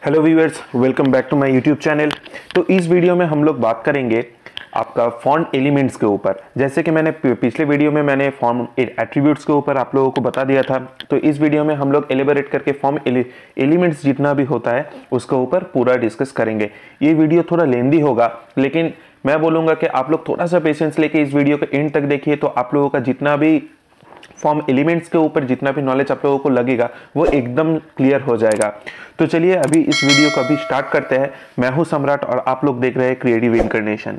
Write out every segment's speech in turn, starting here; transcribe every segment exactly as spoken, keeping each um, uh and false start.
Hello viewers, welcome back to my YouTube channel. तो इस video में हम लोग बात करेंगे आपका फॉन्ट एलिमेंट्स के ऊपर। जैसे कि मैंने पिछले वीडियो में मैंने फॉर्म एट्रीब्यूट्स के ऊपर आप लोगों को बता दिया था, तो इस वीडियो में हम लोग एलिबरेट करके फॉर्म एलिमेंट्स जितना भी होता है उसके ऊपर पूरा डिस्कस करेंगे। ये वीडियो थोड़ा लेंदी होगा, लेकिन मैं बोलूँगा कि आप लोग थोड़ा सा पेशेंस लेके इस वीडियो के एंड तक देखिए, तो आप लोगों का जितना भी फॉर्म एलिमेंट्स के ऊपर जितना भी नॉलेज आप लोगों को लगेगा वो एकदम क्लियर हो जाएगा। तो चलिए अभी इस वीडियो को अभी स्टार्ट करते हैं। मैं हूं सम्राट और आप लोग देख रहे हैं क्रिएटिव इनकर्नेशन।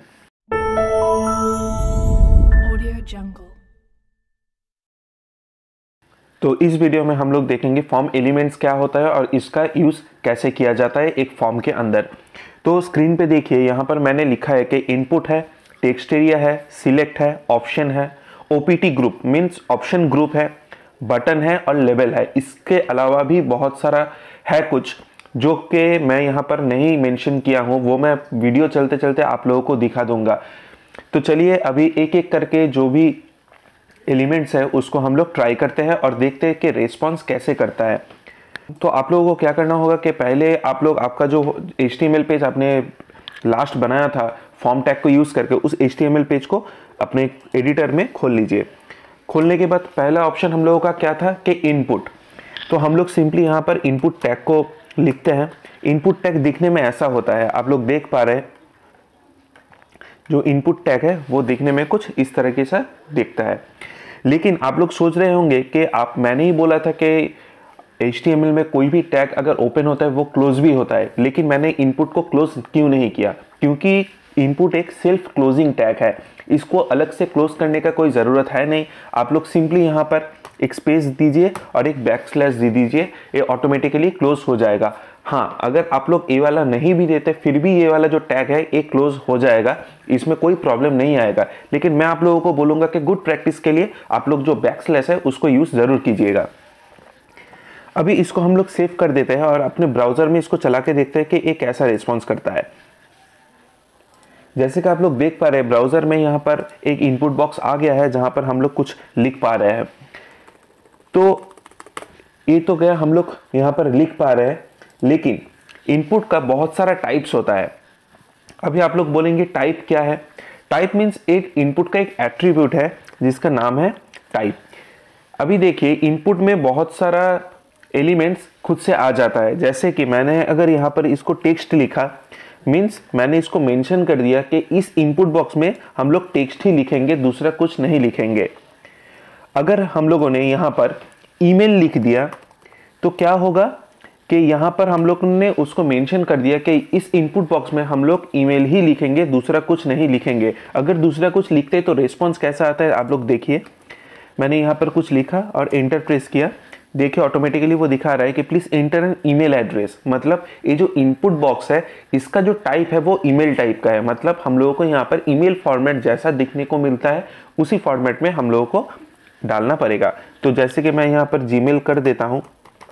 तो इस वीडियो में हम लोग देखेंगे फॉर्म एलिमेंट्स क्या होता है और इसका यूज कैसे किया जाता है एक फॉर्म के अंदर। तो स्क्रीन पे देखिए, यहाँ पर मैंने लिखा है कि इनपुट है, टेक्स्ट एरिया है, सिलेक्ट है, ऑप्शन है, OPT group means option group है, बटन है और लेबल है। इसके अलावा भी बहुत सारा है कुछ जो कि मैं यहाँ पर नहीं मेंशन किया हूँ, वो मैं वीडियो चलते चलते आप लोगों को दिखा दूंगा। तो चलिए अभी एक एक करके जो भी एलिमेंट्स है उसको हम लोग ट्राई करते हैं और देखते हैं कि रेस्पॉन्स कैसे करता है। तो आप लोगों को क्या करना होगा कि पहले आप लोग आपका जो H T M L page आपने लास्ट बनाया था फॉर्म टैग को यूज़ करके, उस H T M L page को अपने एडिटर में खोल लीजिए। खोलने के बाद पहला ऑप्शन हम लोगों का क्या था कि इनपुट। तो हम लोग सिंपली यहाँ पर इनपुट टैग को लिखते हैं। इनपुट टैग दिखने में ऐसा होता है, आप लोग देख पा रहे हैं जो इनपुट टैग है वो दिखने में कुछ इस तरीके से दिखता है। लेकिन आप लोग सोच रहे होंगे कि आप मैंने ही बोला था कि एच टी एम एल में कोई भी टैग अगर ओपन होता है वो क्लोज भी होता है, लेकिन मैंने इनपुट को क्लोज क्यों नहीं किया? क्योंकि इनपुट एक सेल्फ क्लोजिंग टैग है, इसको अलग से क्लोज करने का कोई ज़रूरत है नहीं। आप लोग सिंपली यहाँ पर एक स्पेस दीजिए और एक बैक स्लैश दे दीजिए, ये ऑटोमेटिकली क्लोज हो जाएगा। हाँ, अगर आप लोग ए वाला नहीं भी देते फिर भी ये वाला जो टैग है ये क्लोज हो जाएगा, इसमें कोई प्रॉब्लम नहीं आएगा। लेकिन मैं आप लोगों को बोलूँगा कि गुड प्रैक्टिस के लिए आप लोग जो बैक स्लैश है उसको यूज़ ज़रूर कीजिएगा। अभी इसको हम लोग सेव कर देते हैं और अपने ब्राउज़र में इसको चला के देखते हैं कि ये कैसा रिस्पॉन्स करता है। जैसे कि आप लोग देख पा रहे हैं ब्राउज़र में यहाँ पर एक इनपुट बॉक्स आ गया है जहाँ पर हम लोग कुछ लिख पा रहे हैं। तो ये तो गया, हम लोग यहाँ पर लिख पा रहे हैं, लेकिन इनपुट का बहुत सारा टाइप्स होता है। अभी आप लोग बोलेंगे टाइप क्या है? टाइप मीन्स एक इनपुट का एक एट्रीब्यूट है जिसका नाम है टाइप। अभी देखिए इनपुट में बहुत सारा एलिमेंट्स खुद से आ जाता है। जैसे कि मैंने अगर यहाँ पर इसको टेक्स्ट लिखा मीन्स मैंने इसको मेंशन कर दिया कि इस इनपुट बॉक्स में हम लोग टेक्स्ट ही लिखेंगे, दूसरा कुछ नहीं लिखेंगे। अगर हम लोगों ने यहाँ पर ईमेल लिख दिया तो क्या होगा कि यहाँ पर हम लोग ने उसको मेंशन कर दिया कि इस इनपुट बॉक्स में हम लोग ईमेल ही लिखेंगे, दूसरा कुछ नहीं लिखेंगे। अगर दूसरा कुछ लिखते तो रेस्पॉन्स कैसा आता है आप लोग देखिए। मैंने यहाँ पर कुछ लिखा और एंटर प्रेस किया, देखिए ऑटोमेटिकली वो दिखा रहा है कि please enter an email address. मतलब ये जो इनपुट बॉक्स है इसका जो टाइप है वो ईमेल टाइप का है। मतलब हम लोगों को यहाँ पर ईमेल फॉर्मेट जैसा दिखने को मिलता है उसी फॉर्मेट में हम लोगों को डालना पड़ेगा। तो जैसे कि मैं यहाँ पर जीमेल कर देता हूँ,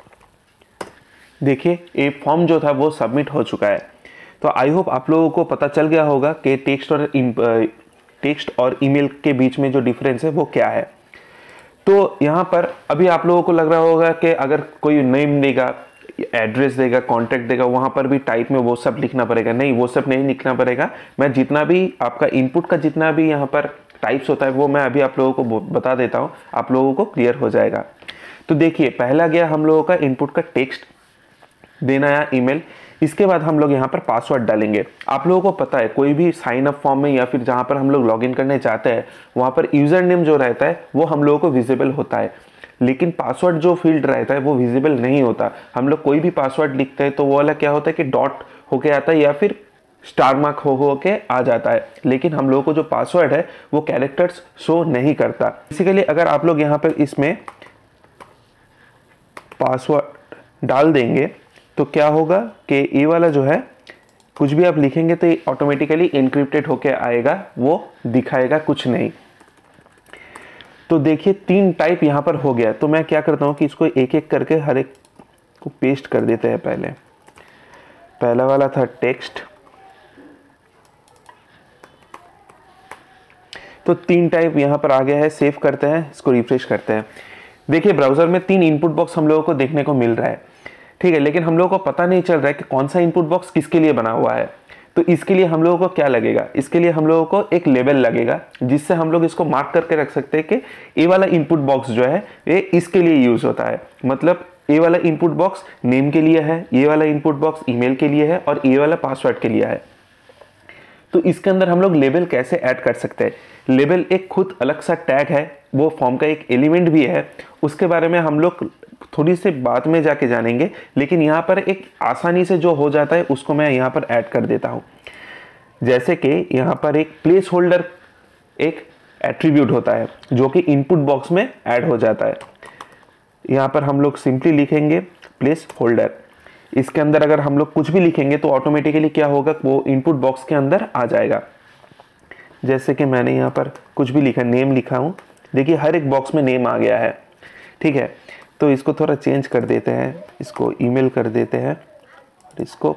देखिए ये फॉर्म जो था वो सबमिट हो चुका है। तो आई होप आप लोगों को पता चल गया होगा कि टेक्स्ट और टेक्स्ट और ईमेल के बीच में जो डिफरेंस है वो क्या है। तो यहाँ पर अभी आप लोगों को लग रहा होगा कि अगर कोई नेम देगा, एड्रेस देगा, कॉन्टैक्ट देगा, वहाँ पर भी टाइप में वो सब लिखना पड़ेगा। नहीं, वो सब नहीं लिखना पड़ेगा। मैं जितना भी आपका इनपुट का जितना भी यहाँ पर टाइप्स होता है वो मैं अभी आप लोगों को बता देता हूँ, आप लोगों को क्लियर हो जाएगा। तो देखिए पहला गया हम लोगों का इनपुट का टेक्स्ट देना या ईमेल। इसके बाद हम लोग यहाँ पर पासवर्ड डालेंगे। आप लोगों को पता है कोई भी साइन अप फॉर्म में या फिर जहाँ पर हम लोग लॉगिन करने चाहते हैं वहाँ पर यूज़र नेम जो रहता है वो हम लोगों को विजिबल होता है, लेकिन पासवर्ड जो फील्ड रहता है वो विजिबल नहीं होता। हम लोग कोई भी पासवर्ड लिखते हैं तो वो वाला क्या होता है कि डॉट होके आता है या फिर स्टार मार्क हो हो के आ जाता है, लेकिन हम लोगों को जो पासवर्ड है वो कैरेक्टर्स शो नहीं करता। बेसिकली अगर आप लोग यहाँ पर इसमें पासवर्ड डाल देंगे तो क्या होगा कि ये वाला जो है कुछ भी आप लिखेंगे तो ये ऑटोमेटिकली एनक्रिप्टेड होके आएगा, वो दिखाएगा कुछ नहीं। तो देखिए तीन टाइप यहाँ पर हो गया। तो मैं क्या करता हूँ कि इसको एक एक करके हर एक को पेस्ट कर देते हैं। पहले पहला वाला था टेक्स्ट, तो तीन टाइप यहाँ पर आ गया है। सेव करते हैं, इसको रिफ्रेश करते हैं। देखिए ब्राउज़र में तीन इनपुट बॉक्स हम लोगों को देखने को मिल रहा है। ठीक है, लेकिन हम लोगों को पता नहीं चल रहा है कि कौन सा इनपुट बॉक्स किसके लिए बना हुआ है। तो इसके लिए हम लोगों को क्या लगेगा, इसके लिए हम लोगों को एक लेबल लगेगा जिससे हम लोग इसको मार्क करके रख सकते हैं कि ये वाला इनपुट बॉक्स जो है ये इसके लिए यूज होता है। मतलब ये वाला इनपुट बॉक्स नेम के लिए है, ये वाला इनपुट बॉक्स ईमेल के लिए है और ये वाला पासवर्ड के लिए है। तो इसके अंदर हम लोग लेबल कैसे ऐड कर सकते हैं। लेबल एक खुद अलग सा टैग है, वो फॉर्म का एक एलिमेंट भी है, उसके बारे में हम लोग थोड़ी सी बाद में जाके जानेंगे, लेकिन यहाँ पर एक आसानी से जो हो जाता है उसको मैं यहाँ पर ऐड कर देता हूँ। जैसे कि यहाँ पर एक प्लेस होल्डर एक एट्रीब्यूट होता है जो कि इनपुट बॉक्स में ऐड हो जाता है। यहाँ पर हम लोग सिंपली लिखेंगे प्लेस होल्डर। इसके अंदर अगर हम लोग कुछ भी लिखेंगे तो ऑटोमेटिकली क्या होगा, वो इनपुट बॉक्स के अंदर आ जाएगा। जैसे कि मैंने यहाँ पर कुछ भी लिखा, नेम लिखा हूँ, देखिए हर एक बॉक्स में नेम आ गया है। ठीक है, तो इसको थोड़ा चेंज कर देते हैं, इसको ईमेल कर देते हैं और इसको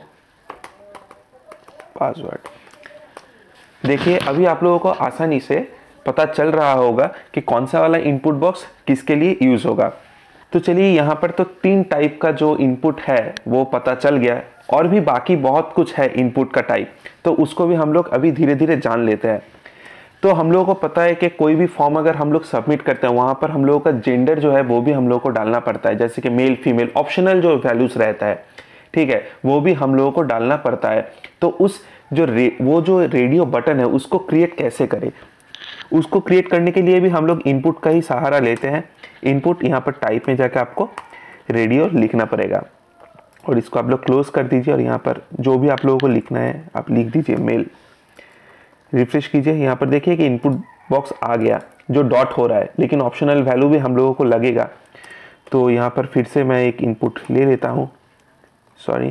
पासवर्ड। देखिए अभी आप लोगों को आसानी से पता चल रहा होगा कि कौन सा वाला इनपुट बॉक्स किसके लिए यूज होगा। तो चलिए यहाँ पर तो तीन टाइप का जो इनपुट है वो पता चल गया, और भी बाकी बहुत कुछ है इनपुट का टाइप, तो उसको भी हम लोग अभी धीरे धीरे जान लेते हैं। तो हम लोगों को पता है कि कोई भी फॉर्म अगर हम लोग सबमिट करते हैं वहाँ पर हम लोगों का जेंडर जो है वो भी हम लोगों को डालना पड़ता है, जैसे कि मेल फीमेल ऑप्शनल जो वैल्यूज रहता है, ठीक है, वो भी हम लोगों को डालना पड़ता है। तो उस जो रे, वो जो रेडियो बटन है उसको क्रिएट कैसे करें, उसको क्रिएट करने के लिए भी हम लोग इनपुट का ही सहारा लेते हैं। इनपुट यहाँ पर टाइप में जाकर आपको रेडियो लिखना पड़ेगा और इसको आप लोग क्लोज कर दीजिए और यहाँ पर जो भी आप लोगों को लिखना है आप लिख दीजिए मेल। रिफ्रेश कीजिए, यहाँ पर देखिए कि इनपुट बॉक्स आ गया जो डॉट हो रहा है, लेकिन ऑप्शनल वैल्यू भी हम लोगों को लगेगा। तो यहाँ पर फिर से मैं एक इनपुट ले लेता हूँ, सॉरी,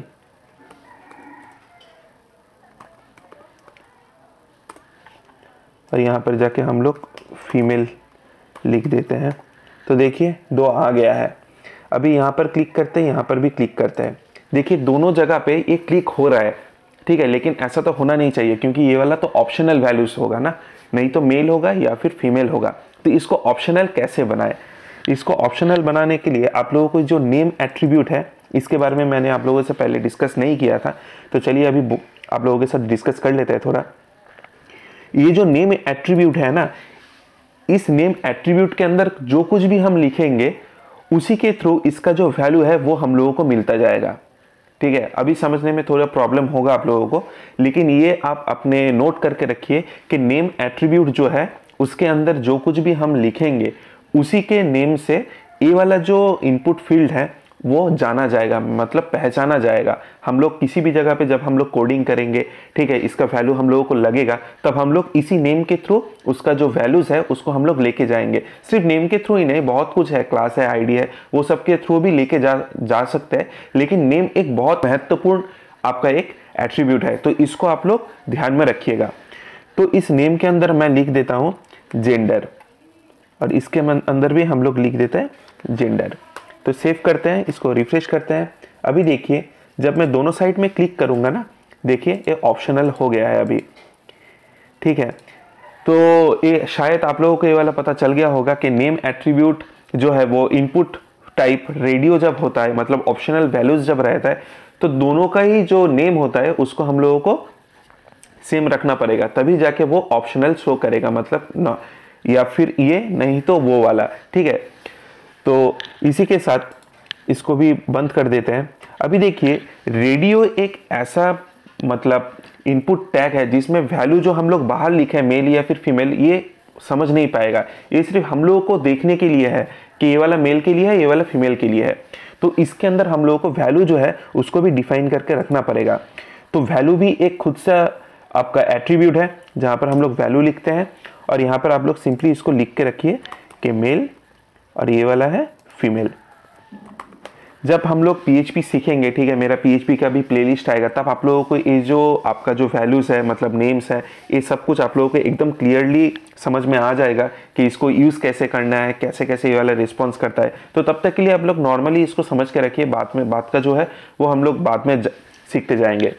और यहाँ पर जाके हम लोग फीमेल लिख देते हैं। तो देखिए दो आ गया है। अभी यहाँ पर क्लिक करते हैं, यहाँ पर भी क्लिक करते हैं, देखिए दोनों जगह पे ये क्लिक हो रहा है, ठीक है, लेकिन ऐसा तो होना नहीं चाहिए क्योंकि ये वाला तो ऑप्शनल वैल्यूज होगा ना, नहीं तो मेल होगा या फिर फीमेल होगा। तो इसको ऑप्शनल कैसे बनाए, इसको ऑप्शनल बनाने के लिए आप लोगों को जो नेम एट्रीब्यूट है इसके बारे में मैंने आप लोगों से पहले डिस्कस नहीं किया था, तो चलिए अभी आप लोगों के साथ डिस्कस कर लेते हैं थोड़ा। ये जो नेम एट्रीब्यूट है ना, इस नेम एट्रीब्यूट के अंदर जो कुछ भी हम लिखेंगे उसी के थ्रू इसका जो वैल्यू है वो हम लोगों को मिलता जाएगा। ठीक है, अभी समझने में थोड़ा प्रॉब्लम होगा आप लोगों को, लेकिन ये आप अपने नोट करके रखिए कि नेम एट्रीब्यूट जो है उसके अंदर जो कुछ भी हम लिखेंगे उसी के नेम से ये वाला जो इनपुट फील्ड है वो जाना जाएगा, मतलब पहचाना जाएगा। हम लोग किसी भी जगह पे जब हम लोग कोडिंग करेंगे, ठीक है, इसका वैल्यू हम लोगों को लगेगा, तब हम लोग इसी नेम के थ्रू उसका जो वैल्यूज है उसको हम लोग लेके जाएंगे। सिर्फ नेम के थ्रू ही नहीं, बहुत कुछ है, क्लास है, आईडी है, वो सब के थ्रू भी लेके जा जा सकते हैं, लेकिन नेम एक बहुत महत्वपूर्ण आपका एक एट्रीब्यूट है, तो इसको आप लोग ध्यान में रखिएगा। तो इस नेम के अंदर मैं लिख देता हूँ जेंडर, और इसके अंदर भी हम लोग लिख देते हैं जेंडर। तो सेव करते हैं, इसको रिफ्रेश करते हैं। अभी देखिए जब मैं दोनों साइड में क्लिक करूंगा ना, देखिए ये ऑप्शनल हो गया है अभी, ठीक है। तो ये शायद आप लोगों को ये वाला पता चल गया होगा कि नेम एट्रीब्यूट जो है वो इनपुट टाइप रेडियो जब होता है, मतलब ऑप्शनल वैल्यूज जब रहता है, तो दोनों का ही जो नेम होता है उसको हम लोगों को सेम रखना पड़ेगा, तभी जाके वो ऑप्शनल शो करेगा, मतलब ना, या फिर ये नहीं तो वो वाला, ठीक है। तो इसी के साथ इसको भी बंद कर देते हैं। अभी देखिए रेडियो एक ऐसा मतलब इनपुट टैग है जिसमें वैल्यू जो हम लोग बाहर लिखे हैं मेल या फिर फीमेल, ये समझ नहीं पाएगा, ये सिर्फ हम लोगों को देखने के लिए है कि ये वाला मेल के लिए है, ये वाला फीमेल के लिए है। तो इसके अंदर हम लोगों को वैल्यू जो है उसको भी डिफाइन करके रखना पड़ेगा। तो वैल्यू भी एक खुद से आपका एट्रीब्यूट है जहाँ पर हम लोग वैल्यू लिखते हैं, और यहाँ पर आप लोग सिंपली इसको लिख के रखिए कि मेल और ये वाला है फीमेल। जब हम लोग पीएचपी सीखेंगे, ठीक है, मेरा पीएचपी का भी प्लेलिस्ट आएगा, तब आप लोगों को ये जो आपका जो वैल्यूज है, मतलब नेम्स है, ये सब कुछ आप लोगों को एकदम क्लियरली समझ में आ जाएगा कि इसको यूज़ कैसे करना है, कैसे कैसे ये वाला रिस्पॉन्स करता है। तो तब तक के लिए आप लोग नॉर्मली इसको समझ के रखिए, बाद में बात का जो है वो हम लोग बाद में सीखते जाएंगे।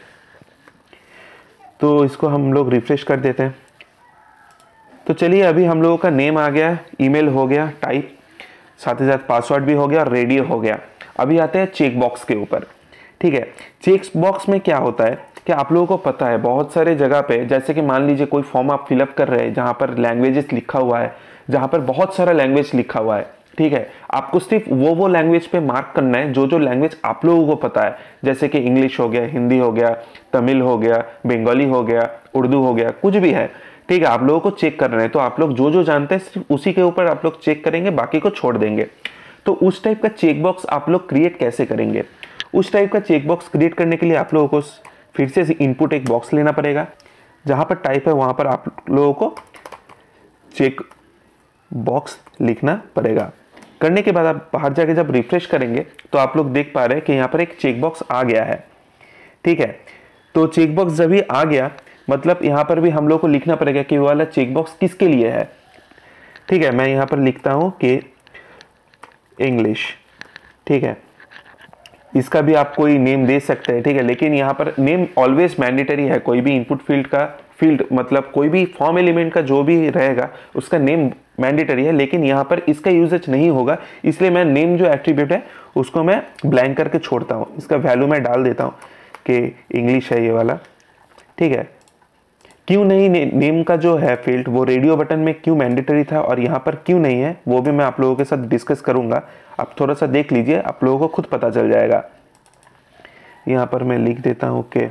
तो इसको हम लोग रिफ्रेश कर देते हैं। तो चलिए अभी हम लोगों का नेम आ गया, ईमेल हो गया, टाइप, साथ ही साथ पासवर्ड भी हो गया और रेडियो हो गया। अभी आते हैं चेक बॉक्स के ऊपर। ठीक है, चेक बॉक्स में क्या होता है कि आप लोगों को पता है बहुत सारे जगह पे, जैसे कि मान लीजिए कोई फॉर्म आप फिलअप कर रहे हैं जहां पर लैंग्वेजेस लिखा हुआ है, जहां पर बहुत सारा लैंग्वेज लिखा हुआ है। ठीक है, आपको सिर्फ वो वो लैंग्वेज पे मार्क करना है जो जो लैंग्वेज आप लोगों को पता है, जैसे कि इंग्लिश हो गया, हिंदी हो गया, तमिल हो गया, बंगाली हो गया, उर्दू हो गया, कुछ भी है। ठीक है, आप लोगों को चेक करना है, तो आप लोग जो जो जानते हैं सिर्फ उसी के ऊपर आप लोग चेक करेंगे, बाकी को छोड़ देंगे। तो उस टाइप का चेक बॉक्स आप लोग क्रिएट कैसे करेंगे? उस टाइप का चेक बॉक्स क्रिएट करने के लिए आप लोगों को फिर से इनपुट एक बॉक्स लेना पड़ेगा, जहां पर टाइप है वहां पर आप लोगों को चेक बॉक्स लिखना पड़ेगा। करने के बाद आप बाहर जाके जब रिफ्रेश करेंगे तो आप लोग देख पा रहे हैं कि यहाँ पर एक चेक बॉक्स आ गया है। ठीक है, तो चेक बॉक्स जब भी आ गया मतलब यहाँ पर भी हम लोग को लिखना पड़ेगा कि वो वाला चेक बॉक्स किसके लिए है। ठीक है, मैं यहाँ पर लिखता हूँ कि इंग्लिश। ठीक है, इसका भी आप कोई नेम दे सकते हैं। ठीक है, लेकिन यहाँ पर नेम ऑलवेज मैंडेटरी है। कोई भी इनपुट फील्ड का फील्ड मतलब कोई भी फॉर्म एलिमेंट का जो भी रहेगा उसका नेम मैंडेटरी है, लेकिन यहाँ पर इसका यूजेज नहीं होगा, इसलिए मैं नेम जो एट्रीब्यूट है उसको मैं ब्लैंक करके छोड़ता हूँ। इसका वैल्यू मैं डाल देता हूँ कि इंग्लिश है ये वाला। ठीक है, क्यों नहीं ने, नेम का जो है फील्ड वो रेडियो बटन में क्यों मैंडेटरी था और यहाँ पर क्यों नहीं है, वो भी मैं आप लोगों के साथ डिस्कस करूंगा। आप थोड़ा सा देख लीजिए, आप लोगों को खुद पता चल जाएगा। यहाँ पर मैं लिख देता हूँ कि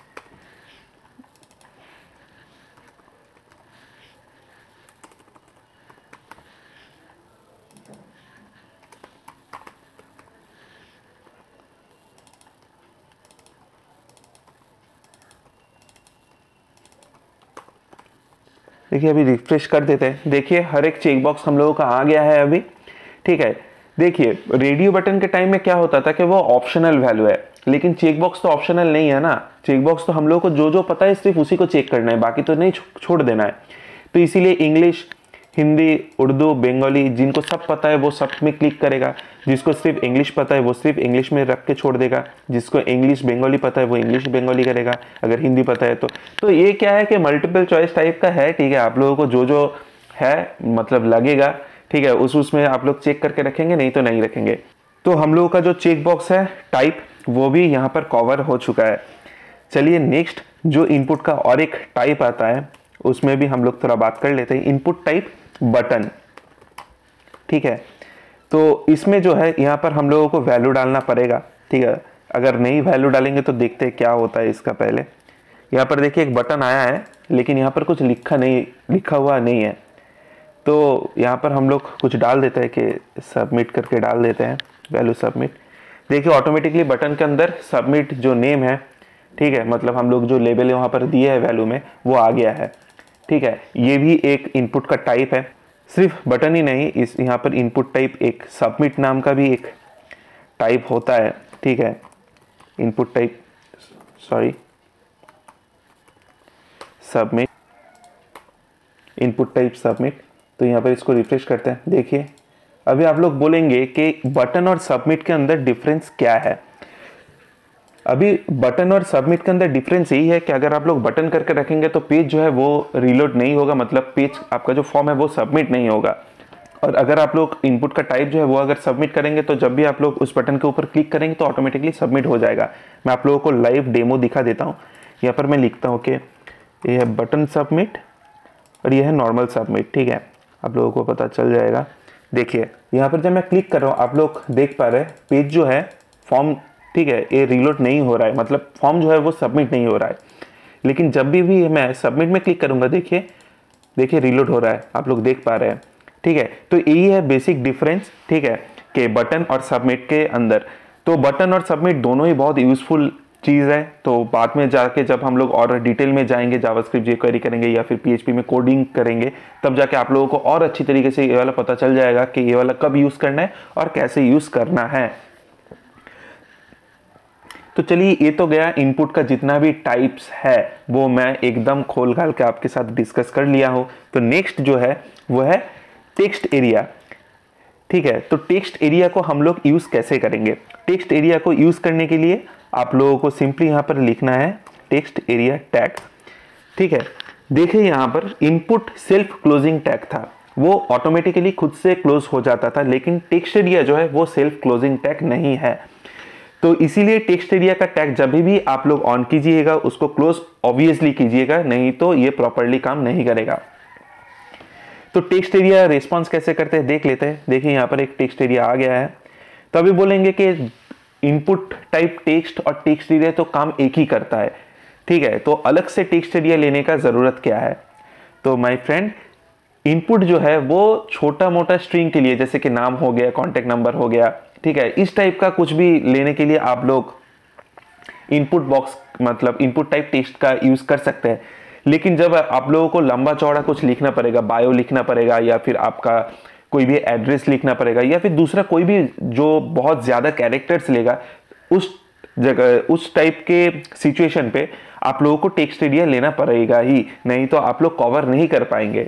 देखिए अभी रिफ्रेश कर देते हैं। देखिए हर एक चेक बॉक्स हम लोगों का आ गया है अभी। ठीक है, देखिए रेडियो बटन के टाइम में क्या होता था कि वो ऑप्शनल वैल्यू है, लेकिन चेक बॉक्स तो ऑप्शनल नहीं है ना। चेक बॉक्स तो हम लोगों को जो जो पता है सिर्फ उसी को चेक करना है, बाकी तो नहीं छोड़ देना है। तो इसीलिए इंग्लिश, हिंदी, उर्दू, बंगाली जिनको सब पता है वो सब में क्लिक करेगा, जिसको सिर्फ इंग्लिश पता है वो सिर्फ इंग्लिश में रख के छोड़ देगा, जिसको इंग्लिश बंगाली पता है वो इंग्लिश बंगाली करेगा, अगर हिंदी पता है तो तो ये क्या है कि मल्टीपल चॉइस टाइप का है। ठीक है, आप लोगों को जो जो है मतलब लगेगा, ठीक है, उस उसमें आप लोग चेक करके रखेंगे, नहीं तो नहीं रखेंगे। तो हम लोगों का जो चेक बॉक्स है टाइप वो भी यहाँ पर कवर हो चुका है। चलिए नेक्स्ट जो इनपुट का और एक टाइप आता है उसमें भी हम लोग थोड़ा बात कर लेते हैं। Input type button. ठीक है, तो इसमें जो है यहाँ पर हम लोगों को वैल्यू डालना पड़ेगा। ठीक है, अगर नहीं वैल्यू डालेंगे तो देखते हैं क्या होता है इसका। पहले यहाँ पर देखिए एक बटन आया है, लेकिन यहाँ पर कुछ लिखा नहीं लिखा हुआ नहीं है, तो यहाँ पर हम लोग कुछ डाल देते हैं कि सबमिट करके डाल देते हैं वैल्यू सबमिट। देखिए ऑटोमेटिकली बटन के अंदर सबमिट जो नेम है, ठीक है, मतलब हम लोग जो लेबल यहाँ पर दिए है वैल्यू में वो आ गया है। ठीक है, ये भी एक इनपुट का टाइप है। सिर्फ बटन ही नहीं, इस यहाँ पर इनपुट टाइप एक सबमिट नाम का भी एक टाइप होता है। ठीक है, input type sorry submit, input type submit. तो यहाँ पर इसको रिफ्रेश करते हैं। देखिए अभी आप लोग बोलेंगे कि बटन और सबमिट के अंदर डिफरेंस क्या है। अभी बटन और सबमिट के अंदर डिफरेंस यही है कि अगर आप लोग बटन करके रखेंगे तो पेज जो है वो रीलोड नहीं होगा, मतलब पेज आपका जो फॉर्म है वो सबमिट नहीं होगा। और अगर आप लोग इनपुट का टाइप जो है वो अगर सबमिट करेंगे तो जब भी आप लोग उस बटन के ऊपर क्लिक करेंगे तो ऑटोमेटिकली सबमिट हो जाएगा। मैं आप लोगों को लाइव डेमो दिखा देता हूँ। यहाँ पर मैं लिखता हूँ कि ये है बटन सबमिट और ये है नॉर्मल सबमिट। ठीक है, आप लोगों को पता चल जाएगा। देखिए यहाँ पर जब मैं क्लिक कर रहा हूँ आप लोग देख पा रहे हैं पेज जो है फॉर्म, ठीक है, ये रीलोड नहीं हो रहा है, मतलब फॉर्म जो है वो सबमिट नहीं हो रहा है। लेकिन जब भी भी मैं सबमिट में क्लिक करूंगा देखिए देखिए रीलोड हो रहा है, आप लोग देख पा रहे हैं। ठीक है, तो यही है बेसिक डिफरेंस। ठीक है, कि बटन और सबमिट के अंदर। तो बटन और सबमिट दोनों ही बहुत यूजफुल चीज़ है। तो बाद में जाके जब हम लोग और डिटेल में जाएंगे, जावास्क्रिप्ट जेक्वेरी करेंगे या फिर पीएचपी में कोडिंग करेंगे, तब जाके आप लोगों को और अच्छी तरीके से ये वाला पता चल जाएगा कि ये वाला कब यूज़ करना है और कैसे यूज़ करना है। तो चलिए ये तो गया इनपुट का जितना भी टाइप्स है वो मैं एकदम खोल घाल के आपके साथ डिस्कस कर लिया हूँ। तो नेक्स्ट जो है वो है टेक्स्ट एरिया। ठीक है, तो टेक्स्ट एरिया को हम लोग यूज कैसे करेंगे? टेक्स्ट एरिया को यूज करने के लिए आप लोगों को सिंपली यहाँ पर लिखना है टेक्स्ट एरिया टैग। ठीक है, देखिए यहाँ पर इनपुट सेल्फ क्लोजिंग टैग था, वो ऑटोमेटिकली खुद से क्लोज हो जाता था, लेकिन टेक्स्ट एरिया जो है वो सेल्फ क्लोजिंग टैग नहीं है। तो इसीलिए टेक्स्ट एरिया का टैग जब भी आप लोग ऑन कीजिएगा उसको क्लोज ऑब्वियसली कीजिएगा, नहीं तो ये प्रॉपरली काम नहीं करेगा। तो टेक्स्ट एरिया रिस्पॉन्स कैसे करते हैं देख लेते हैं। देखिए यहाँ पर एक टेक्स्ट एरिया आ गया है, तो अभी बोलेंगे कि इनपुट टाइप टेक्स्ट और टेक्स्ट एरिया तो काम एक ही करता है, ठीक है, तो अलग से टेक्स्ट एरिया लेने का ज़रूरत क्या है। तो माय फ्रेंड, इनपुट जो है वो छोटा मोटा स्ट्रिंग के लिए, जैसे कि नाम हो गया, कॉन्टेक्ट नंबर हो गया, ठीक है, इस टाइप का कुछ भी लेने के लिए आप लोग इनपुट बॉक्स मतलब इनपुट टाइप टेक्स्ट का यूज़ कर सकते हैं। लेकिन जब आप लोगों को लंबा चौड़ा कुछ लिखना पड़ेगा, बायो लिखना पड़ेगा, या फिर आपका कोई भी एड्रेस लिखना पड़ेगा, या फिर दूसरा कोई भी जो बहुत ज़्यादा कैरेक्टर्स लेगा, उस जगह उस टाइप के सिचुएशन पे आप लोगों को टेक्स्ट एरिया लेना पड़ेगा ही, नहीं तो आप लोग कवर नहीं कर पाएंगे।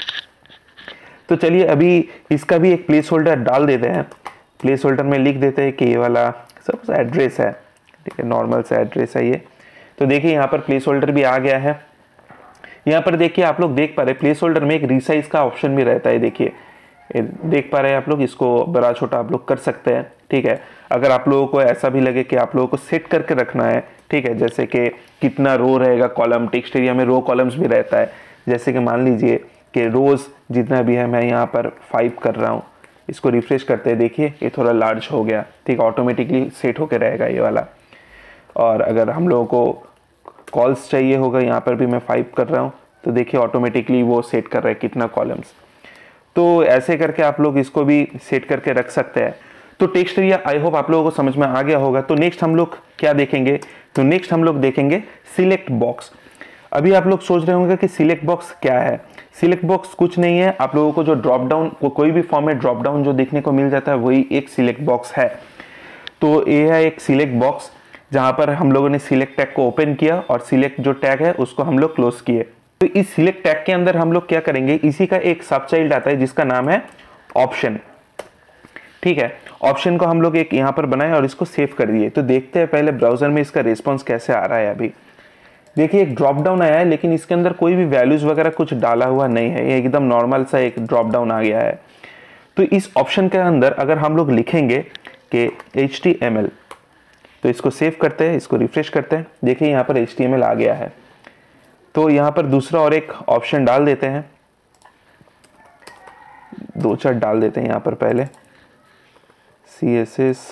तो चलिए अभी इसका भी एक प्लेस होल्डर डाल देते हैं। प्लेस होल्डर में लिख देते हैं कि ये वाला सब एड्रेस है, ठीक है, नॉर्मल सा एड्रेस है ये। तो देखिए यहाँ पर प्लेस होल्डर भी आ गया है। यहाँ पर देखिए आप लोग देख पा रहे हैं प्लेस होल्डर में एक रिसाइज का ऑप्शन भी रहता है। देखिए देख पा रहे हैं आप लोग, इसको बड़ा छोटा आप लोग कर सकते हैं, ठीक है। अगर आप लोगों को ऐसा भी लगे कि आप लोगों को सेट करके रखना है, ठीक है, जैसे कि कितना रो रहेगा कॉलम, टेक्स्ट एरिया में रो कॉलम्स भी रहता है, जैसे कि मान लीजिए कि रोज जितना भी है मैं यहाँ पर फाइव कर रहा हूँ, इसको रिफ्रेश करते हैं, देखिए ये थोड़ा लार्ज हो गया, ठीक, ऑटोमेटिकली सेट होकर रहेगा ये वाला। और अगर हम लोगों को कॉल्स चाहिए होगा, यहाँ पर भी मैं फाइव कर रहा हूँ, तो देखिए ऑटोमेटिकली वो सेट कर रहा है कितना कॉलम्स। तो ऐसे करके आप लोग इसको भी सेट करके रख सकते हैं। तो टेक्स्ट एरिया आई होप आप लोगों को समझ में आ गया होगा। तो नेक्स्ट हम लोग क्या देखेंगे, तो नेक्स्ट हम लोग देखेंगे सिलेक्ट बॉक्स। अभी आप लोग सोच रहे होंगे कि सिलेक्ट बॉक्स क्या है। सिलेक्ट बॉक्स कुछ नहीं है, आप लोगों को जो ड्रॉप डाउन को, कोई भी फॉर्म में ड्रॉप डाउन जो देखने को मिल जाता है वही एक सिलेक्ट बॉक्स है। तो ये है एक सिलेक्ट बॉक्स जहां पर हम लोगों ने सिलेक्ट टैग को ओपन किया और सिलेक्ट जो टैग है उसको हम लोग क्लोज किए। तो इस सिलेक्ट टैग के अंदर हम लोग क्या करेंगे, इसी का एक सब चाइल्ड आता है जिसका नाम है ऑप्शन, ठीक है। ऑप्शन को हम लोग एक यहाँ पर बनाए और इसको सेव कर दिए। तो देखते हैं पहले ब्राउजर में इसका रिस्पॉन्स कैसे आ रहा है। अभी देखिए एक ड्रॉप डाउन आया है, लेकिन इसके अंदर कोई भी वैल्यूज वगैरह कुछ डाला हुआ नहीं है, ये एकदम नॉर्मल सा एक ड्रॉप डाउन आ गया है। तो इस ऑप्शन के अंदर अगर हम लोग लिखेंगे कि एच टी एम एल, तो इसको सेव करते हैं, इसको रिफ्रेश करते हैं, देखिए यहाँ पर एच टी एम एल आ गया है। तो यहाँ पर दूसरा और एक ऑप्शन डाल देते हैं, दो चार डाल देते हैं यहाँ पर पहले, सी एस एस,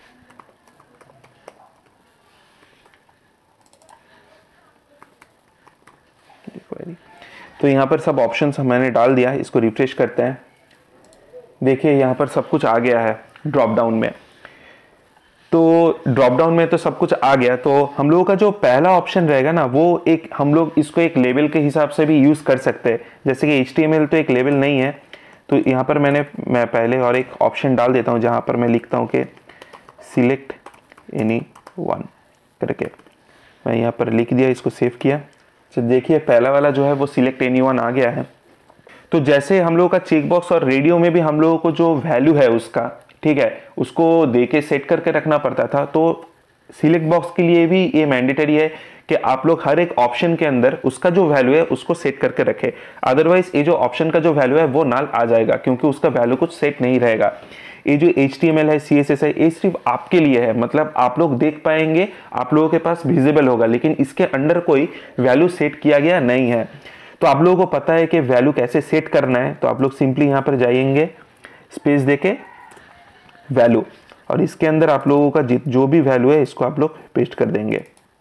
तो यहाँ पर सब ऑप्शंस मैंने डाल दिया है। इसको रिफ्रेश करते हैं, देखिए यहाँ पर सब कुछ आ गया है ड्रॉप डाउन में। तो ड्रॉप डाउन में तो सब कुछ आ गया। तो हम लोगों का जो पहला ऑप्शन रहेगा ना, वो एक हम लोग इसको एक लेबल के हिसाब से भी यूज़ कर सकते हैं। जैसे कि एच टी एम एल तो एक लेबल नहीं है, तो यहाँ पर मैंने मैं पहले और एक ऑप्शन डाल देता हूँ जहाँ पर मैं लिखता हूँ कि सिलेक्ट एनी वन करके, मैं यहाँ पर लिख दिया, इसको सेव किया। तो देखिए पहला वाला जो है वो सिलेक्ट एनी वन आ गया है। तो जैसे हम लोगों का चेक बॉक्स और रेडियो में भी हम लोगों को जो वैल्यू है उसका, ठीक है, उसको दे के सेट करके रखना पड़ता था। तो सिलेक्ट बॉक्स के लिए भी ये मैंडेटरी है कि आप लोग हर एक ऑप्शन के अंदर उसका जो वैल्यू है उसको सेट करके रखें, अदरवाइज ये जो ऑप्शन का जो वैल्यू है वो नाल आ जाएगा, क्योंकि उसका वैल्यू कुछ सेट नहीं रहेगा। ये जो एच टी एम एल है, सी एस एस है, ये सिर्फ आपके लिए है, मतलब आप लोग देख पाएंगे, आप लोगों के पास विजिबल होगा, लेकिन इसके अंदर कोई वैल्यू सेट किया गया नहीं है। तो आप लोगों को पता है कि वैल्यू कैसे सेट करना है, तो आप लोग सिंपली यहाँ पर जाएंगे, स्पेस देके वैल्यू, और इसके अंदर आप लोगों का जो भी वैल्यू है इसको आप लोग पेस्ट कर देंगे।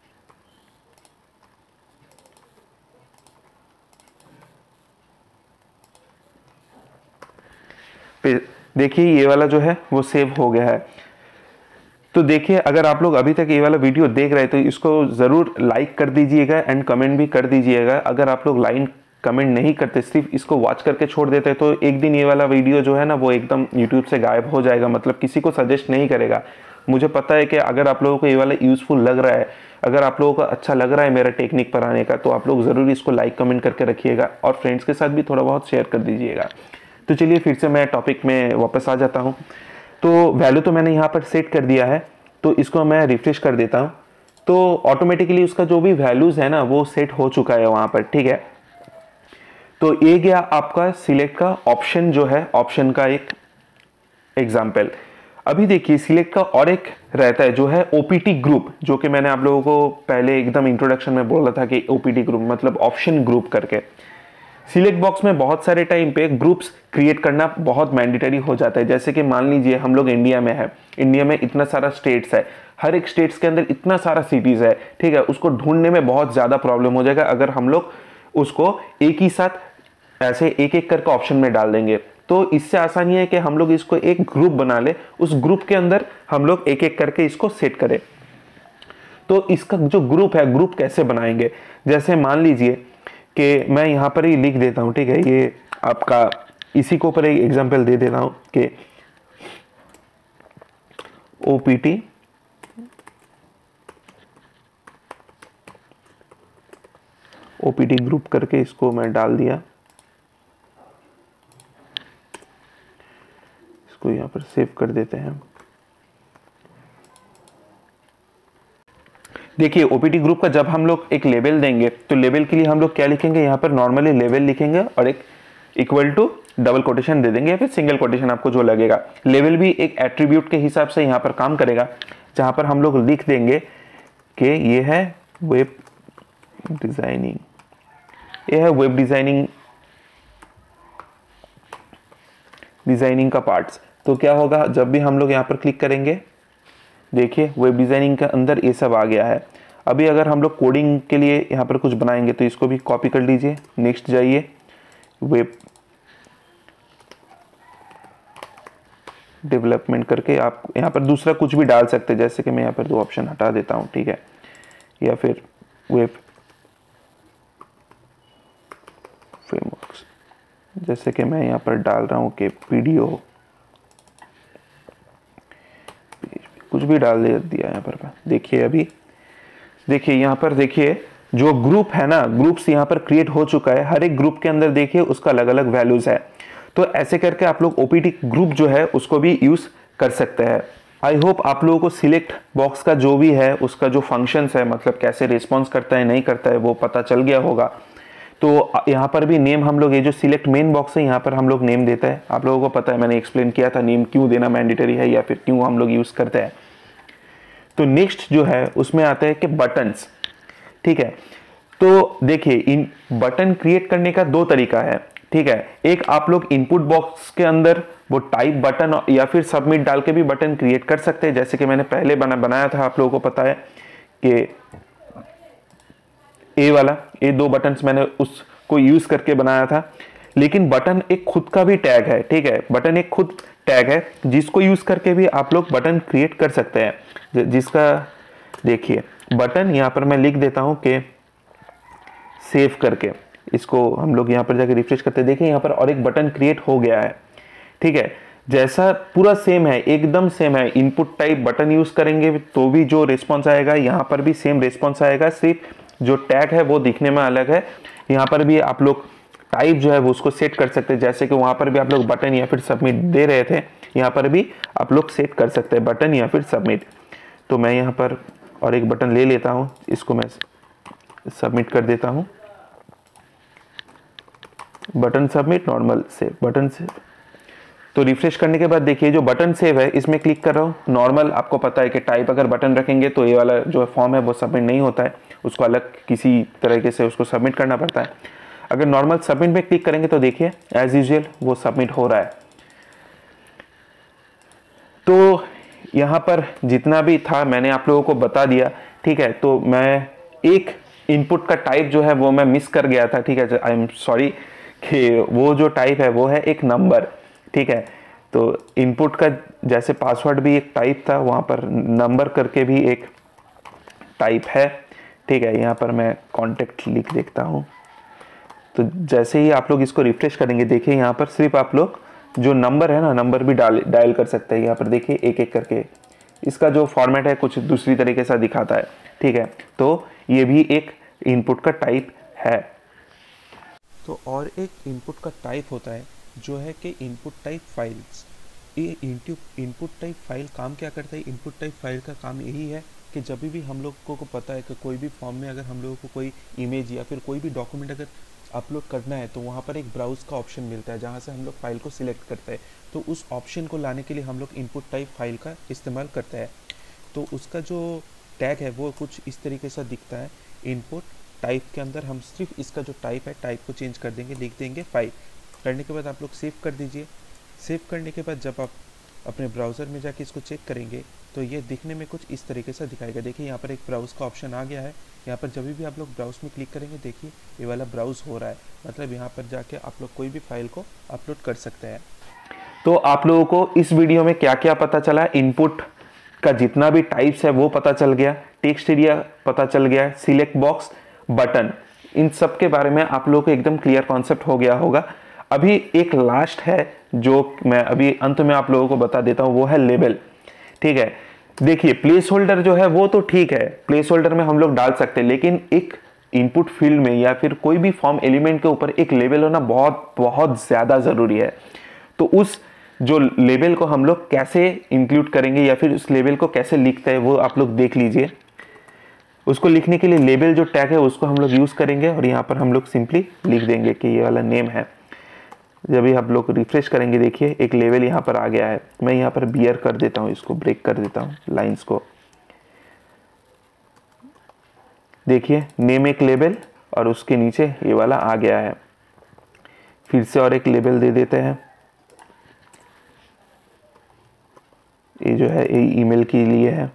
देखिए ये वाला जो है वो सेव हो गया है। तो देखिए अगर आप लोग अभी तक ये वाला वीडियो देख रहे हैं तो इसको ज़रूर लाइक कर दीजिएगा एंड कमेंट भी कर दीजिएगा। अगर आप लोग लाइन कमेंट नहीं करते, सिर्फ इसको वॉच करके छोड़ देते, तो एक दिन ये वाला वीडियो जो है ना वो एकदम यूट्यूब से गायब हो जाएगा, मतलब किसी को सजेस्ट नहीं करेगा। मुझे पता है कि अगर आप लोगों को ये वाला यूज़फुल लग रहा है, अगर आप लोगों को अच्छा लग रहा है मेरा टेक्निक पढ़ाने का, तो आप लोग ज़रूर इसको लाइक कमेंट करके रखिएगा और फ्रेंड्स के साथ भी थोड़ा बहुत शेयर कर दीजिएगा। तो चलिए फिर से मैं टॉपिक में वापस आ जाता हूँ। तो वैल्यू तो मैंने यहाँ पर सेट कर दिया है, तो इसको मैं रिफ्रेश कर देता हूँ। तो ऑटोमेटिकली उसका जो भी वैल्यूज़ है ना वो सेट हो चुका है वहाँ पर, ठीक है। तो ये गया आपका सिलेक्ट का ऑप्शन जो है, ऑप्शन का एक एग्जाम्पल। अभी देखिए सिलेक्ट का और एक रहता है जो है ओपीटी ग्रुप, जो कि मैंने आप लोगों को पहले एकदम इंट्रोडक्शन में बोला था कि ओपीटी ग्रुप मतलब ऑप्शन ग्रुप करके। सिलेक्ट बॉक्स में बहुत सारे टाइम पे ग्रुप्स क्रिएट करना बहुत मैंडेटरी हो जाता है। जैसे कि मान लीजिए हम लोग इंडिया में है, इंडिया में इतना सारा स्टेट्स है, हर एक स्टेट्स के अंदर इतना सारा सिटीज है, ठीक है, उसको ढूंढने में बहुत ज्यादा प्रॉब्लम हो जाएगा अगर हम लोग उसको एक ही साथ ऐसे एक एक करके ऑप्शन में डाल देंगे। तो इससे आसानी है कि हम लोग इसको एक ग्रुप बना ले, उस ग्रुप के अंदर हम लोग एक एक करके इसको सेट करें। तो इसका जो ग्रुप है, ग्रुप कैसे बनाएंगे, जैसे मान लीजिए कि मैं यहां पर ही लिख देता हूं, ठीक है, ये आपका इसी को ऊपर एक एग्जांपल दे देता हूं कि ओपीटी ओपीटी ग्रुप करके इसको मैं डाल दिया, इसको यहां पर सेव कर देते हैं। देखिए ओपीटी ग्रुप का जब हम लोग एक लेबल देंगे तो लेबल के लिए हम लोग क्या लिखेंगे, यहाँ पर नॉर्मली लेबल लिखेंगे और एक इक्वल टू डबल कोटेशन दे देंगे या फिर सिंगल कोटेशन, आपको जो लगेगा। लेबल भी एक एट्रीब्यूट के हिसाब से यहाँ पर काम करेगा, जहाँ पर हम लोग लिख देंगे कि ये है वेब डिजाइनिंग, ये है वेब डिजाइनिंग डिजाइनिंग का पार्ट्स। तो क्या होगा, जब भी हम लोग यहाँ पर क्लिक करेंगे, देखिए वेब डिजाइनिंग के अंदर ये सब आ गया है। अभी अगर हम लोग कोडिंग के लिए यहाँ पर कुछ बनाएंगे तो इसको भी कॉपी कर लीजिए, नेक्स्ट जाइए, वेब डेवलपमेंट करके आप यहाँ पर दूसरा कुछ भी डाल सकते हैं, जैसे कि मैं यहाँ पर दो ऑप्शन हटा देता हूँ, ठीक है, या फिर वेब फ्रेमवर्क्स, जैसे कि मैं यहाँ पर डाल रहा हूँ कि पीडीओ, कुछ भी डाल दे दिया यहाँ पर। देखिए अभी देखिए यहाँ पर देखिए जो ग्रुप है ना, ग्रुप्स यहाँ पर क्रिएट हो चुका है। हर एक ग्रुप के अंदर देखिए उसका अलग अलग वैल्यूज है। तो ऐसे करके आप लोग ओपीटी ग्रुप जो है उसको भी यूज कर सकते हैं। आई होप आप लोगों को सिलेक्ट बॉक्स का जो भी है उसका जो फंक्शंस है, मतलब कैसे रिस्पॉन्स करता है नहीं करता है, वो पता चल गया होगा। तो यहाँ पर भी नेम हम लोग, ये जो सिलेक्ट मेन बॉक्स है यहाँ पर हम लोग नेम देता है। आप लोगों को पता है, मैंने एक्सप्लेन किया था नेम क्यों देना मैंडेटरी है या फिर क्यों हम लोग यूज करते हैं। तो नेक्स्ट जो है उसमें आता है कि बटन्स, ठीक है। तो देखिए इन बटन क्रिएट करने का दो तरीका है, ठीक है। एक आप लोग इनपुट बॉक्स के अंदर वो टाइप बटन या फिर सबमिट डाल के भी बटन क्रिएट कर सकते हैं, जैसे कि मैंने पहले बना बनाया था। आप लोगों को पता है कि ए वाला, ये दो बटन्स मैंने उसको यूज करके बनाया था। लेकिन बटन एक खुद का भी टैग है, ठीक है, बटन एक खुद टैग है जिसको यूज करके भी आप लोग बटन क्रिएट कर सकते हैं। जिसका देखिए बटन यहाँ पर मैं लिख देता हूं कि सेव करके, इसको हम लोग यहाँ पर जाके रिफ्रेश करते हैं। देखिए यहाँ पर और एक बटन क्रिएट हो गया है, ठीक है। जैसा पूरा सेम है, एकदम सेम है। इनपुट टाइप बटन यूज करेंगे तो भी जो रिस्पॉन्स आएगा यहाँ पर भी सेम रिस्पॉन्स आएगा, सिर्फ जो टैग है वो दिखने में अलग है। यहाँ पर भी आप लोग टाइप जो है वो उसको सेट कर सकते हैं, जैसे कि वहां पर भी आप लोग बटन या फिर सबमिट दे रहे थे, यहाँ पर भी आप लोग सेट कर सकते हैं बटन या फिर सबमिट। तो मैं यहाँ पर और एक बटन ले लेता हूँ, इसको मैं सबमिट कर देता हूँ, button submit, normal save, button save. तो रिफ्रेश करने के बाद देखिए जो बटन सेव है इसमें क्लिक कर रहा हूँ। नॉर्मल आपको पता है कि टाइप अगर बटन रखेंगे तो ये वाला जो फॉर्म है वो सबमिट नहीं होता है, उसको अलग किसी तरीके से उसको सबमिट करना पड़ता है। अगर नॉर्मल सबमिट में क्लिक करेंगे तो देखिए एज यूजुअल वो सबमिट हो रहा है। तो यहाँ पर जितना भी था मैंने आप लोगों को बता दिया, ठीक है। तो मैं एक इनपुट का टाइप जो है वो मैं मिस कर गया था, ठीक है, आई एम सॉरी, कि वो जो टाइप है वो है एक नंबर, ठीक है। तो इनपुट का जैसे पासवर्ड भी एक टाइप था, वहाँ पर नंबर करके भी एक टाइप है, ठीक है। यहाँ पर मैं कॉन्टेक्ट लिख देखता हूँ। तो जैसे ही आप लोग इसको रिफ्रेश करेंगे देखिए यहाँ पर सिर्फ आप लोग जो नंबर है ना, नंबर भी डाल डायल कर सकते हैं। यहाँ पर देखिए एक एक करके इसका जो फॉर्मेट है कुछ दूसरी तरीके से दिखाता है, ठीक है। तो ये भी एक इनपुट का टाइप है। तो और एक इनपुट का टाइप होता है जो है कि इनपुट टाइप फाइल्स। ये इनपुट टाइप फाइल काम क्या करता है? इनपुट टाइप फाइल का काम यही है कि जब भी हम लोग को पता है कि कोई भी फॉर्म में अगर हम लोगों को कोई इमेज या फिर कोई भी डॉक्यूमेंट अगर अपलोड करना है तो वहाँ पर एक ब्राउज का ऑप्शन मिलता है जहाँ से हम लोग फाइल को सिलेक्ट करते हैं। तो उस ऑप्शन को लाने के लिए हम लोग इनपुट टाइप फाइल का इस्तेमाल करते हैं। तो उसका जो टैग है वो कुछ इस तरीके से दिखता है। इनपुट टाइप के अंदर हम सिर्फ इसका जो टाइप है टाइप को चेंज कर देंगे, लिख देंगे फाइल। करने के बाद आप लोग सेव कर दीजिए। सेव करने के बाद जब आप अपने ब्राउज़र में जाके इसको चेक करेंगे तो ये दिखने में कुछ इस तरीके से दिखाएगा। देखिए यहाँ पर एक ब्राउज़ का ऑप्शन आ गया है। यहाँ पर जब भी आप लोग ब्राउज़ में क्लिक करेंगे देखिए ये वाला ब्राउज़ हो रहा है, मतलब यहाँ पर जाके आप लोग कोई भी फाइल को अपलोड कर सकते हैं। तो आप लोगों को इस वीडियो में क्या क्या पता चला, इनपुट का जितना भी टाइप्स है वो पता चल गया, टेक्स्ट एरिया पता चल गया, सिलेक्ट बॉक्स, बटन, इन सब के बारे में आप लोगों को एकदम क्लियर कॉन्सेप्ट हो गया होगा। अभी एक लास्ट है जो मैं अभी अंत में आप लोगों को बता देता हूं, वो है लेबल। ठीक है, देखिए प्लेस होल्डर जो है वो तो ठीक है, प्लेस होल्डर में हम लोग डाल सकते हैं, लेकिन एक इनपुट फील्ड में या फिर कोई भी फॉर्म एलिमेंट के ऊपर एक लेबल होना बहुत बहुत ज़्यादा ज़रूरी है। तो उस जो लेबल को हम लोग कैसे इंक्लूड करेंगे या फिर उस लेबल को कैसे लिखते हैं वो आप लोग देख लीजिए। उसको लिखने के लिए लेबल जो टैग है उसको हम लोग यूज़ करेंगे और यहाँ पर हम लोग सिंपली लिख देंगे कि ये वाला नेम है। जब भी आप लोग रिफ्रेश करेंगे देखिए एक लेवल यहाँ पर आ गया है। मैं यहाँ पर बियर कर देता हूँ, इसको ब्रेक कर देता हूँ लाइंस को। देखिए नेम एक लेबल और उसके नीचे ये वाला आ गया है। फिर से और एक लेबल दे देते हैं। ये जो है ये ईमेल के लिए है।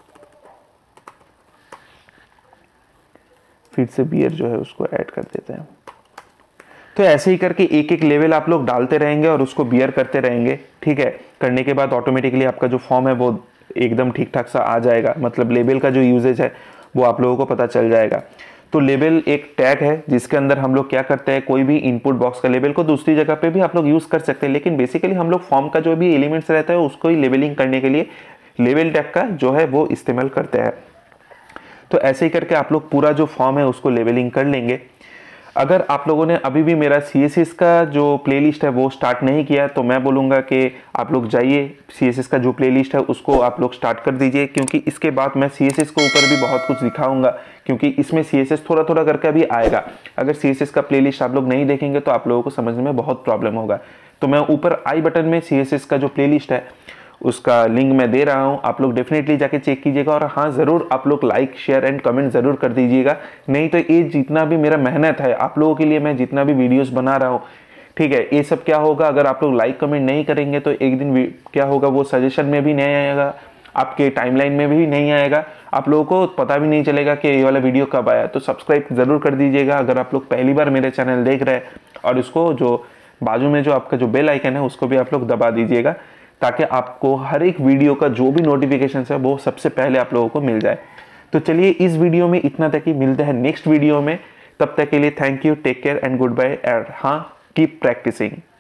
फिर से बियर जो है उसको ऐड कर देते हैं। तो ऐसे ही करके एक एक लेवल आप लोग डालते रहेंगे और उसको बियर करते रहेंगे। ठीक है, करने के बाद ऑटोमेटिकली आपका जो फॉर्म है वो एकदम ठीक ठाक सा आ जाएगा, मतलब लेबल का जो यूजेज है वो आप लोगों को पता चल जाएगा। तो लेबल एक टैग है जिसके अंदर हम लोग क्या करते हैं, कोई भी इनपुट बॉक्स का लेबल को दूसरी जगह पे भी आप लोग यूज़ कर सकते हैं, लेकिन बेसिकली हम लोग फॉर्म का जो भी एलिमेंट्स रहता है उसको ही लेबलिंग करने के लिए लेबल टैग का जो है वो इस्तेमाल करते हैं। तो ऐसे ही करके आप लोग पूरा जो फॉर्म है उसको लेबलिंग कर लेंगे। अगर आप लोगों ने अभी भी मेरा सी एस एस का जो प्लेलिस्ट है वो स्टार्ट नहीं किया तो मैं बोलूँगा कि आप लोग जाइए सी एस एस का जो प्लेलिस्ट है उसको आप लोग स्टार्ट कर दीजिए, क्योंकि इसके बाद मैं सी एस एस के ऊपर भी बहुत कुछ दिखाऊंगा, क्योंकि इसमें सी एस एस थोड़ा थोड़ा करके अभी आएगा। अगर सी एस एस का प्लेलिस्ट आप लोग नहीं देखेंगे तो आप लोगों को समझने में बहुत प्रॉब्लम होगा। तो मैं ऊपर आई बटन में सी एस एस का जो प्लेलिस्ट है उसका लिंक मैं दे रहा हूं, आप लोग डेफिनेटली जाके चेक कीजिएगा। और हाँ ज़रूर आप लोग लाइक शेयर एंड कमेंट ज़रूर कर दीजिएगा, नहीं तो ये जितना भी मेरा मेहनत है आप लोगों के लिए, मैं जितना भी वीडियोस बना रहा हूँ, ठीक है, ये सब क्या होगा अगर आप लोग लाइक कमेंट नहीं करेंगे तो एक दिन क्या होगा, वो सजेशन में भी नहीं आएगा, आपके टाइमलाइन में भी नहीं आएगा, आप लोगों को पता भी नहीं चलेगा कि ये वाला वीडियो कब आया। तो सब्सक्राइब ज़रूर कर दीजिएगा अगर आप लोग पहली बार मेरे चैनल देख रहे हैं, और उसको जो बाजू में जो आपका जो बेल आइकन है उसको भी आप लोग दबा दीजिएगा, ताकि आपको हर एक वीडियो का जो भी नोटिफिकेशन है वो सबसे पहले आप लोगों को मिल जाए। तो चलिए इस वीडियो में इतना तक ही, मिलते हैं नेक्स्ट वीडियो में। तब तक के लिए thank you, take care and good bye, and हाँ कीप प्रैक्टिसिंग।